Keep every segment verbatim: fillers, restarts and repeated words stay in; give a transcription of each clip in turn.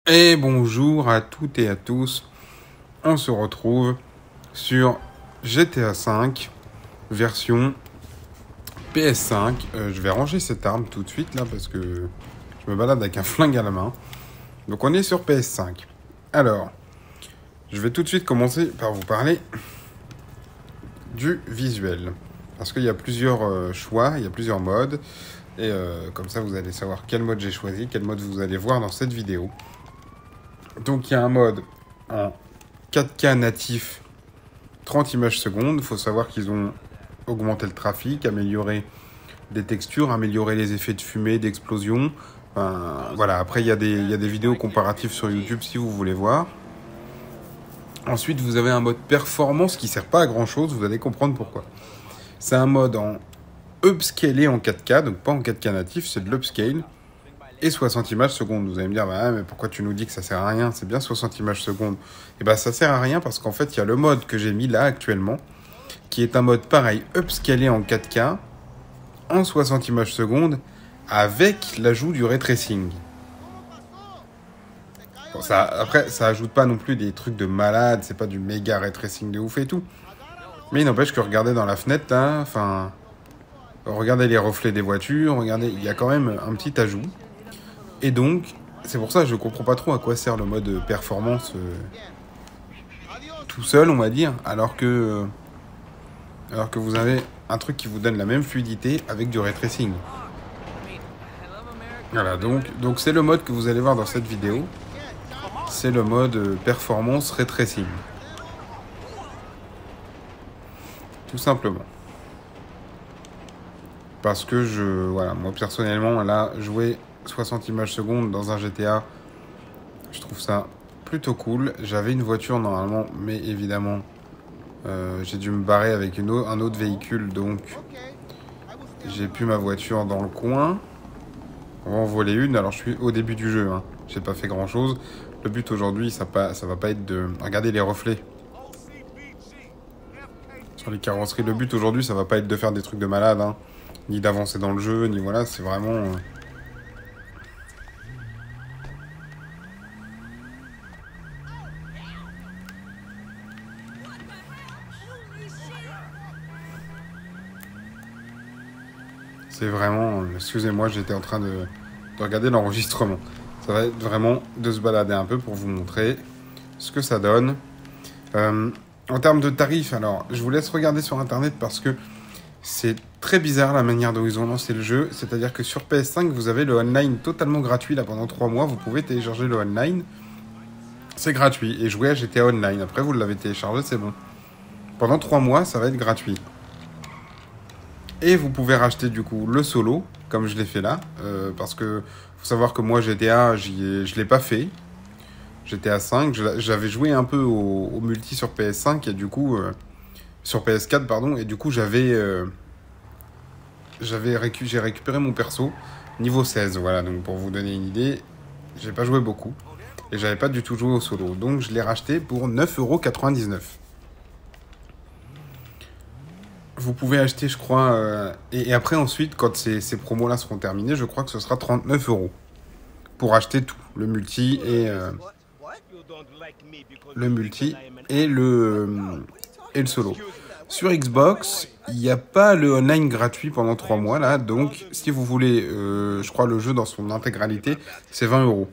Et bonjour à toutes et à tous, on se retrouve sur G T A cinq version P S cinq. Euh, je vais ranger cette arme tout de suite là parce que je me balade avec un flingue à la main. Donc on est sur P S cinq. Alors, je vais tout de suite commencer par vous parler du visuel. Parce qu'il y a plusieurs euh, choix, il y a plusieurs modes. Et euh, comme ça vous allez savoir quel mode j'ai choisi, quel mode vous allez voir dans cette vidéo. Donc il y a un mode en quatre K natif, trente images secondes. Il faut savoir qu'ils ont augmenté le trafic, amélioré des textures, amélioré les effets de fumée, d'explosion. Enfin, voilà, après il y, a des, il y a des vidéos comparatives sur YouTube si vous voulez voir. Ensuite vous avez un mode performance qui ne sert pas à grand chose, vous allez comprendre pourquoi. C'est un mode en upscalé en quatre K, donc pas en quatre K natif, c'est de l'upscale. Et soixante images secondes. Vous allez me dire, bah, mais pourquoi tu nous dis que ça sert à rien? C'est bien soixante images secondes. Et bah ça sert à rien parce qu'en fait, il y a le mode que j'ai mis là actuellement, qui est un mode pareil, upscalé en quatre K, en soixante images secondes, avec l'ajout du ray tracing. Bon, ça, après, ça ajoute pas non plus des trucs de malade, c'est pas du méga ray tracing de ouf et tout. Mais il n'empêche que regardez dans la fenêtre, là, enfin, regardez les reflets des voitures, regardez, il y a quand même un petit ajout. Et donc, c'est pour ça que je comprends pas trop à quoi sert le mode performance euh, tout seul, on va dire, alors que, euh, alors que vous avez un truc qui vous donne la même fluidité avec du ray tracing. Voilà, donc donc c'est le mode que vous allez voir dans cette vidéo. C'est le mode performance ray tracing. Tout simplement. Parce que je, voilà, moi personnellement, là, jouer soixante images secondes dans un G T A, je trouve ça plutôt cool. J'avais une voiture normalement, mais évidemment, euh, j'ai dû me barrer avec une un autre véhicule, donc j'ai plus ma voiture dans le coin. On va en voler une. Alors je suis au début du jeu, hein. J'ai pas fait grand chose. Le but aujourd'hui, ça, pas, ça va pas être de regarder les reflets sur les carrosseries. Le but aujourd'hui, ça va pas être de faire des trucs de malade, hein. Ni d'avancer dans le jeu, ni voilà, c'est vraiment... Euh... C'est vraiment... Excusez-moi, j'étais en train de, de regarder l'enregistrement. Ça va être vraiment de se balader un peu pour vous montrer ce que ça donne. Euh, en termes de tarifs, alors, je vous laisse regarder sur Internet parce que c'est très bizarre la manière dont ils ont lancé le jeu. C'est-à-dire que sur P S cinq, vous avez le online totalement gratuit là pendant trois mois. Vous pouvez télécharger le online. C'est gratuit. Et jouer à G T A Online. Après, vous l'avez téléchargé, c'est bon. Pendant trois mois, ça va être gratuit. Et vous pouvez racheter du coup le solo, comme je l'ai fait là. Euh, parce que faut savoir que moi, G T A, j'y ai, je ne l'ai pas fait. G T A cinq, j'avais joué un peu au, au multi sur P S cinq et du coup... Euh, sur P S quatre, pardon. Et du coup, j'avais... Euh, j'avais récu j'ai récupéré mon perso niveau seize. Voilà, donc pour vous donner une idée, j'ai pas joué beaucoup. Et j'avais pas du tout joué au solo. Donc je l'ai racheté pour neuf euros quatre-vingt-dix-neuf. Vous pouvez acheter, je crois... Euh, et, et après, ensuite, quand ces, ces promos-là seront terminés, je crois que ce sera trente-neuf euros. Pour acheter tout. Le multi et... Euh, le multi et le... Euh, et le solo. Sur Xbox, il n'y a pas le online gratuit pendant trois mois, là. Donc, si vous voulez, euh, je crois, le jeu dans son intégralité, c'est vingt euros.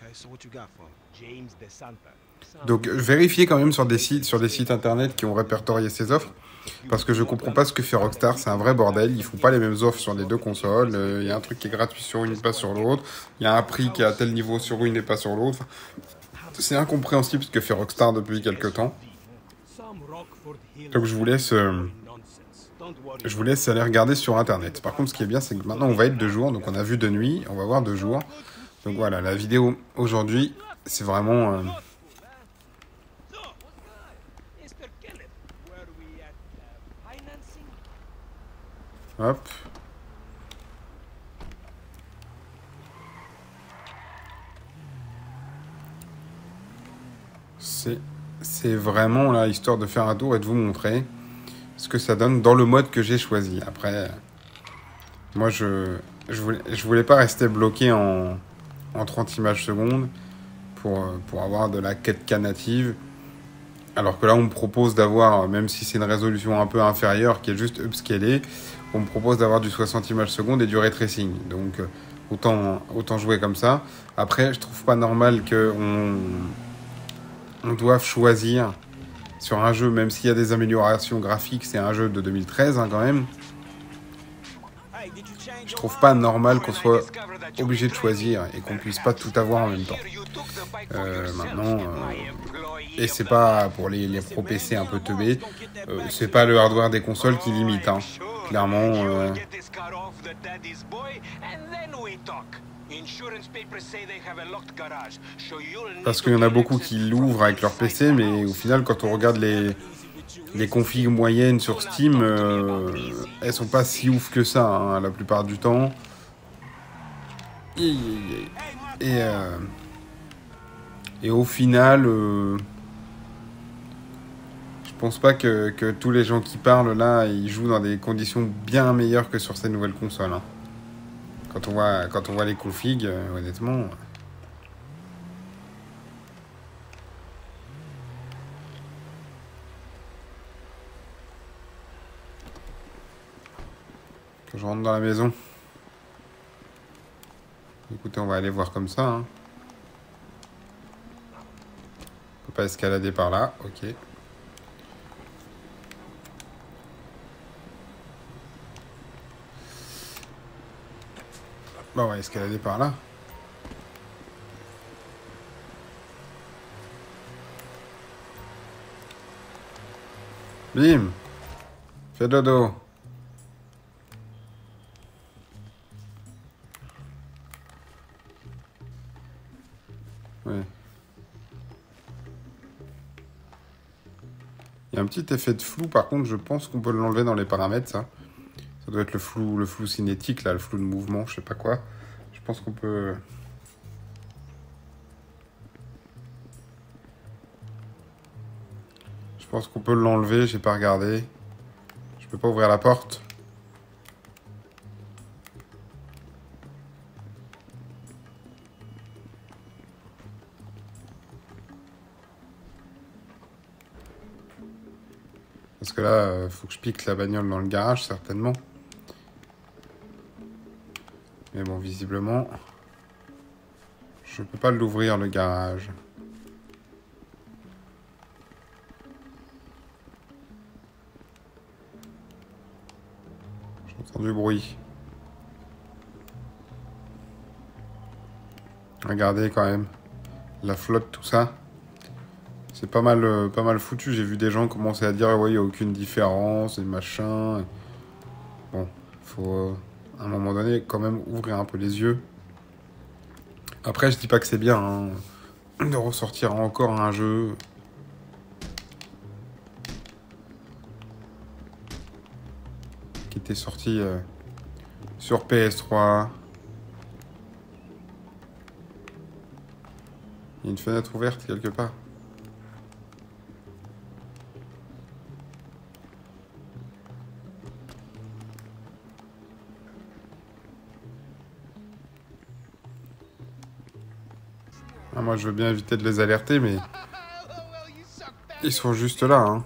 Donc, vérifiez quand même sur des sites, sur des sites internet qui ont répertorié ces offres. Parce que je comprends pas ce que fait Rockstar, c'est un vrai bordel. Ils font pas les mêmes offres sur les deux consoles. Il euh, y a un truc qui est gratuit sur une et pas sur l'autre. Il y a un prix qui est à tel niveau sur une et pas sur l'autre. C'est incompréhensible ce que fait Rockstar depuis quelques temps. Donc je vous laisse, euh, je vous laisse aller regarder sur internet. Par contre, ce qui est bien, c'est que maintenant on va être de jour, donc on a vu de nuit, on va voir de jour. Donc voilà, la vidéo aujourd'hui, c'est vraiment... Euh... Hop. C'est... C'est vraiment là, histoire de faire un tour et de vous montrer ce que ça donne dans le mode que j'ai choisi. Après, moi, je je voulais, je voulais pas rester bloqué en, en trente images secondes pour, pour avoir de la quatre K native. Alors que là, on me propose d'avoir, même si c'est une résolution un peu inférieure, qui est juste upscalée, on me propose d'avoir du soixante images secondes et du ray tracing. Donc, autant, autant jouer comme ça. Après, je trouve pas normal qu'on on doive choisir sur un jeu, même s'il y a des améliorations graphiques, c'est un jeu de deux mille treize hein, quand même. Je trouve pas normal qu'on soit obligé de choisir et qu'on puisse pas tout avoir en même temps. Euh, maintenant, euh, et c'est pas pour les, les pro P C un peu teubés, euh, c'est pas le hardware des consoles qui limite, hein. Clairement. Euh, parce qu'il y en a beaucoup qui l'ouvrent avec leur P C, mais au final, quand on regarde les, les configs moyennes sur Steam, euh, elles sont pas si ouf que ça, hein, la plupart du temps. Et, et, euh, et au final, euh, je pense pas que, que tous les gens qui parlent là, ils jouent dans des conditions bien meilleures que sur ces nouvelles consoles. Hein. Quand on voit, quand on voit les configs, euh, honnêtement. Que je rentre dans la maison. Écoutez, on va aller voir comme ça. Hein. On peut pas escalader par là, ok. Bah, on va escalader par là. Bim! Fais dodo. Ouais. Il y a un petit effet de flou, par contre, je pense qu'on peut l'enlever dans les paramètres, ça. Ça doit être le flou, le flou cinétique, là, le flou de mouvement, je sais pas quoi. Je pense qu'on peut... Je pense qu'on peut l'enlever, j'ai pas regardé. Je peux pas ouvrir la porte. Parce que là, euh, faut que je pique la bagnole dans le garage, certainement. Mais bon, visiblement, je peux pas l'ouvrir, le garage. J'entends du bruit. Regardez quand même. La flotte, tout ça. C'est pas mal, euh, pas mal foutu. J'ai vu des gens commencer à dire ouais, il n'y a aucune différence et machin. Bon, faut euh, à un moment donné quand même ouvrir un peu les yeux. Après, je dis pas que c'est bien hein, de ressortir encore un jeu. Qui était sorti euh, sur P S trois. Il y a une fenêtre ouverte quelque part. Ah, moi, je veux bien éviter de les alerter, mais ils sont juste là, hein.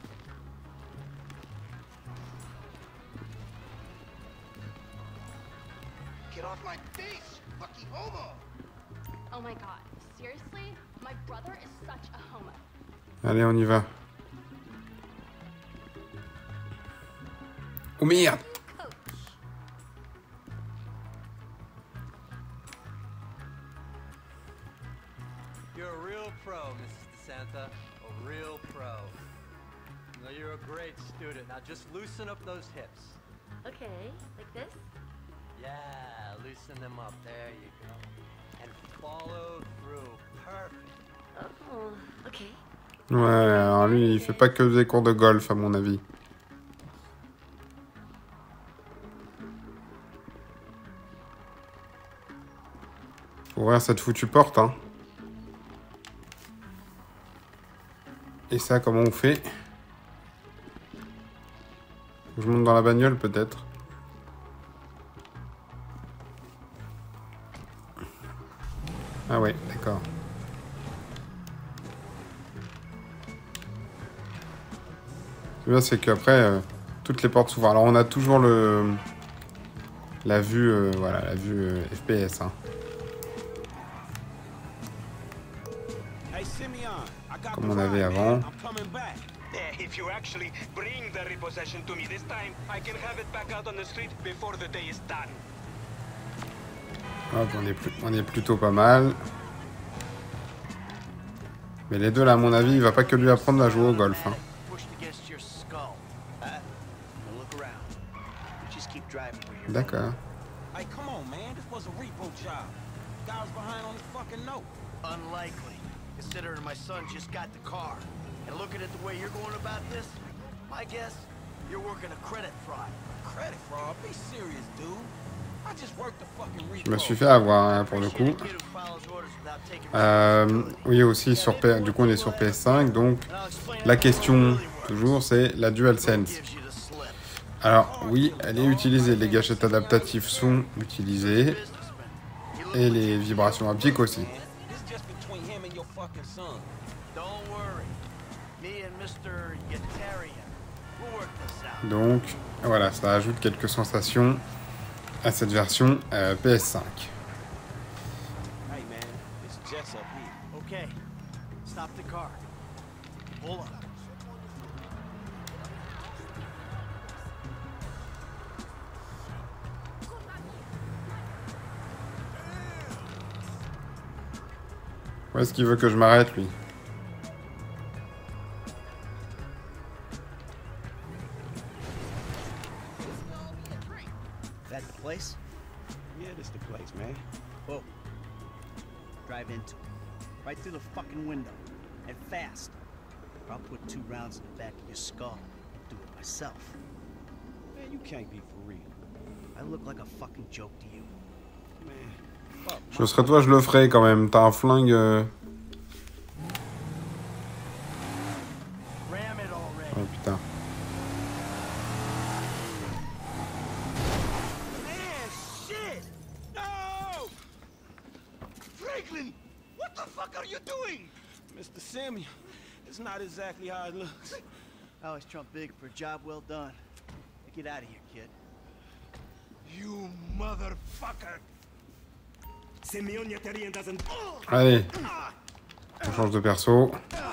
Allez, on y va. Oh merde! You're a real pro, Missus DeSanta. A real pro. Now you're a great student. Now just loosen up those hips. Okay, like this? Yeah, loosen them up. There you go. And follow through. Perfect. Oh, okay. Ouais, alors lui, il fait pas que des cours de golf, à mon avis. Faut ouvrir cette foutue porte, hein. Et ça, comment on fait? Je monte dans la bagnole, peut-être. Ah ouais, d'accord. Ce bien, c'est qu'après, euh, toutes les portes s'ouvrent. Alors, on a toujours le... La vue, euh, voilà, la vue euh, F P S, hein. Comme on avait avant. If you actually bring the repossession to me this time, I can have it back out on the street before the day is done. Hop, on est, plus, on est plutôt pas mal. Mais les deux là, à mon avis, il va pas que lui apprendre à jouer au golf, hein. D'accord. Hey, come on, man. This was a repo job. Guy was behind on his fucking note. Unlikely, considering my son just got the car. And looking at the way you're going about this, my guess, you're working a credit fraud. Credit fraud? Be serious, dude. I just worked the fucking repo. Je me suis fait avoir, hein, pour le coup. Euh, oui, aussi sur P... du coup on est sur P S cinq, donc la question toujours c'est la DualSense. Alors oui, elle est utilisée, les gâchettes adaptatifs sont utilisées et les vibrations haptiques aussi. Donc voilà, ça ajoute quelques sensations à cette version euh, P S cinq. Hey man, it's Jess up here. Okay, stop the car. Hold on. Où est-ce qu'il veut que je m'arrête, lui? That the place? Yeah, this the place, man. Whoa. Drive into it. Right through the fucking window. And fast. Or I'll put two rounds in the back of your skull. Do it myself. Man, you can't be for real. I look like a fucking joke to you. Man, fuck. Je serais toi, je le ferais quand même. T'as un flingue... Euh... Ram it already. Oh putain. Man, shit! No! Franklin, what the fuck are you doing? Mister Samuel, it's not exactly how it looks. I always trump big for a job well done. Get out of here, kid. You motherfucker! Allez. On change de perso.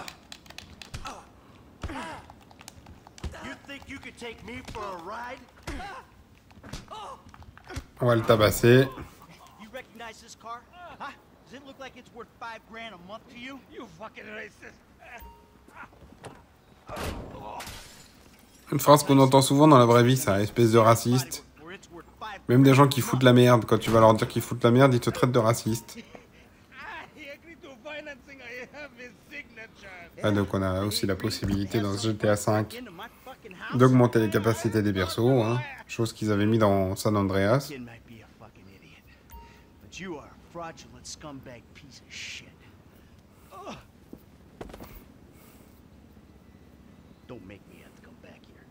You think you could take me for a ride? On va le tabasser. You recognize this car? Huh? Does it look like it's worth five grand a month to you? You fucking racist! Une phrase qu'on entend souvent dans la vraie vie, ça, espèce de raciste. Même des gens qui foutent la merde, quand tu vas leur dire qu'ils foutent la merde, ils te traitent de raciste. Ah, donc on a aussi la possibilité dans ce G T A cinq d'augmenter les capacités des persos, hein, chose qu'ils avaient mis dans San Andreas. Don't make me have to come back here.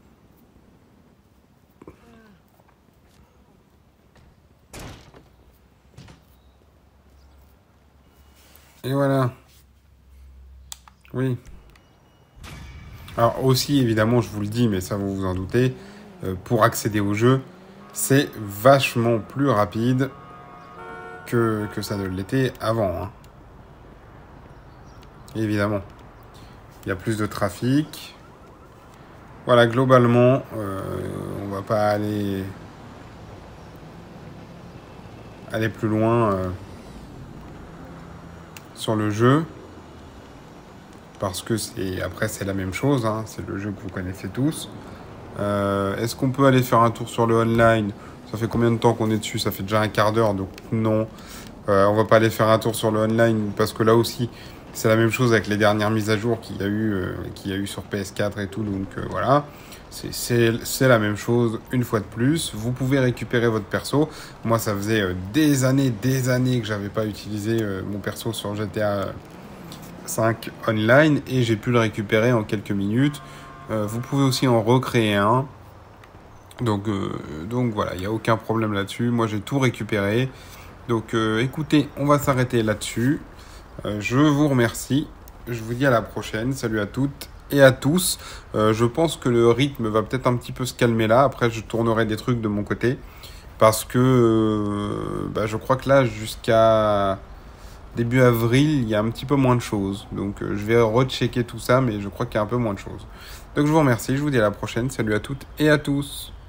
Et voilà. Oui. Alors aussi, évidemment, je vous le dis, mais ça vous vous en doutez, euh, pour accéder au jeu, c'est vachement plus rapide que, que ça ne l'était avant. Hein. Évidemment. Il y a plus de trafic. Voilà, globalement, euh, on va pas aller, aller plus loin euh, sur le jeu. Parce que c'est après, c'est la même chose. Hein, c'est le jeu que vous connaissez tous. Euh, est-ce qu'on peut aller faire un tour sur le online? Ça fait combien de temps qu'on est dessus? Ça fait déjà un quart d'heure, donc non. Euh, on va pas aller faire un tour sur le online parce que là aussi... C'est la même chose avec les dernières mises à jour qu'il y a eu, euh, qu'il y a eu sur P S quatre et tout. Donc euh, voilà, c'est la même chose une fois de plus. Vous pouvez récupérer votre perso. Moi, ça faisait euh, des années, des années que j'avais pas utilisé euh, mon perso sur G T A cinq online. Et j'ai pu le récupérer en quelques minutes. Euh, vous pouvez aussi en recréer un. Donc, euh, donc voilà, il n'y a aucun problème là-dessus. Moi, j'ai tout récupéré. Donc euh, écoutez, on va s'arrêter là-dessus. Euh, je vous remercie, je vous dis à la prochaine, salut à toutes et à tous. Euh, je pense que le rythme va peut-être un petit peu se calmer là. Après, je tournerai des trucs de mon côté. Parce que euh, bah, je crois que là, jusqu'à début avril, il y a un petit peu moins de choses. Donc, euh, je vais rechecker tout ça, mais je crois qu'il y a un peu moins de choses. Donc, je vous remercie. Je vous dis à la prochaine. Salut à toutes et à tous.